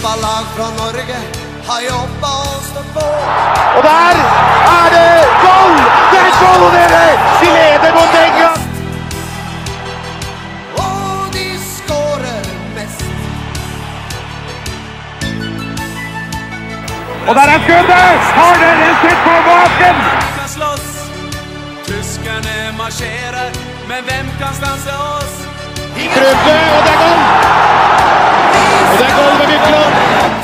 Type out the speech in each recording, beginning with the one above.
fotballag fra Norge har jobbet og stått på. Og der det goal! Det goal, dere! De leder mot England! Og de skårer mest. Og der skuddet! Har dere sett på baken? Kan slåss. Tyskerne marsjerer, men hvem kan stanse oss? Prøvde, og det goal! Og det goal med Mykland!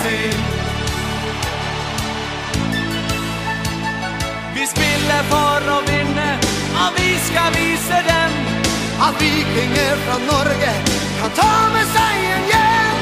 Vi spiller for å vinne, og vi skal vise dem At vikinger fra Norge kan ta med seieren hjem.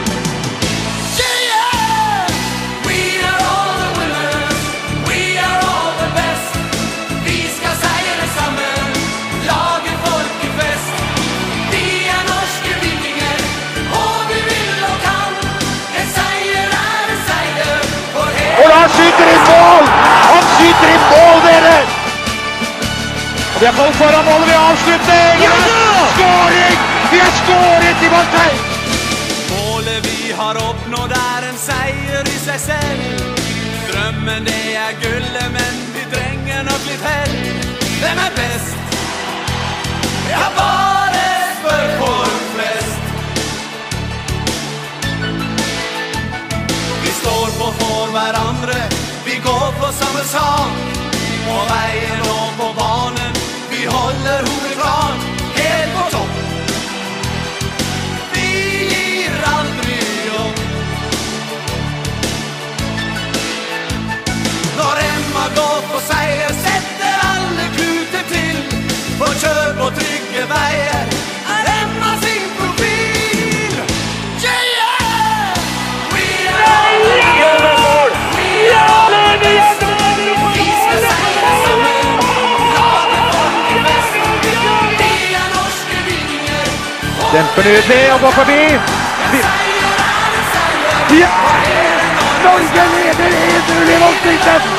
Yeah! We are all the winners, we are all the best. Vi skal seire sammen, lage folkefest. De norske vikinger, og vi vil og kan. En seier en seier for hele. Og han skyter i mål! Han skyter i mål, dere! Og vi har fått foran målet ved avslutning! Ja! Skåring! Vi har skåret i Marseille! Målet vi har oppnådd en seier i seg selv. Drømmen det gullet, men vi trenger nok litt hell. Hvem best? Jeg bare spør folk flest. Vi står på for hverandre, vi går på samme sak. På veien og på banen, vi holder hodet klart, helt på topp. Vi gir aldri opp. Når Emma går på seier, setter alle kluter til. For kjør på trygge veier, Emma sin profil. Yeah! We are all we are all vi skal seire sammen, lage folkefest. De norske vikinger, Demper ut det og går forbi. Ja! Norge leder 1-0 i Voldsvingen!